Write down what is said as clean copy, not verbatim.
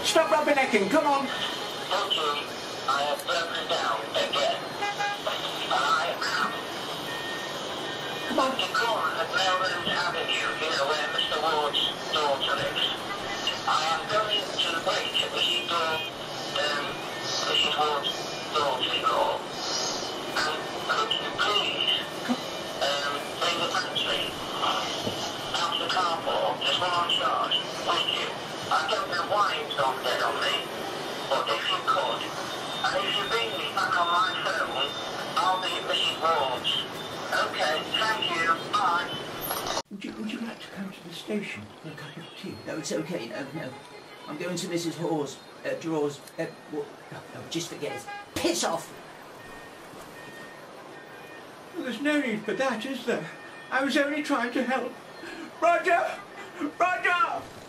Stop rubbernecking, come on. Bunty, I have broken down again. I am. Come on. You come at Melrose Avenue, you know, where Mr. Ward's daughter lives. I am going to wait at Mrs. Ward's daughter-in-law. And could you please bring the pantry out of the car park, just one on charge, with you? I don't know why it's gone dead on me, but if you could, and if you ring me back on my phone, I'll be at Mrs. Ward's. Okay, thank you, bye. Would you like to come to the station for a cup of tea? No, it's okay, no. I'm going to Mrs. Hawes, Drawers, no, just forget it. Piss off! Well, there's no need for that, is there? I was only trying to help. Roger! Roger!